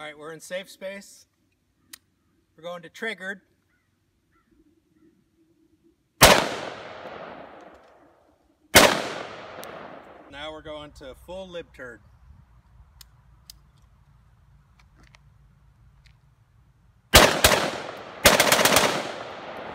Alright, we're in safe space. We're going to triggered. Now we're going to full lib turd.